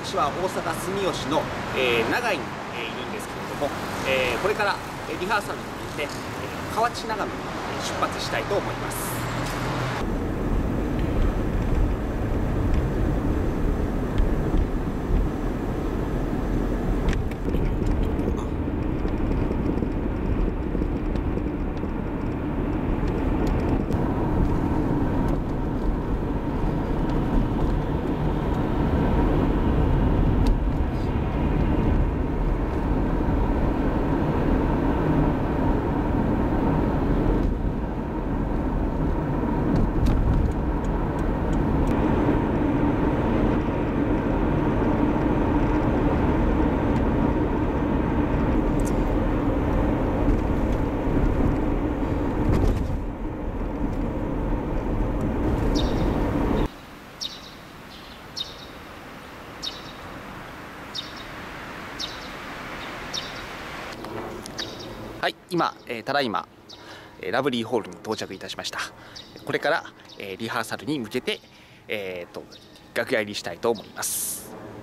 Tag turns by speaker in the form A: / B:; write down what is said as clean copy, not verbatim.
A: 私は大阪住吉の、長井に、いるんですけれども、これからリハーサルに向けて河内長野に出発したいと思います。はい、今、ただいまラブリーホールに到着いたしました。これからリハーサルに向けて楽屋入りしたいと思います。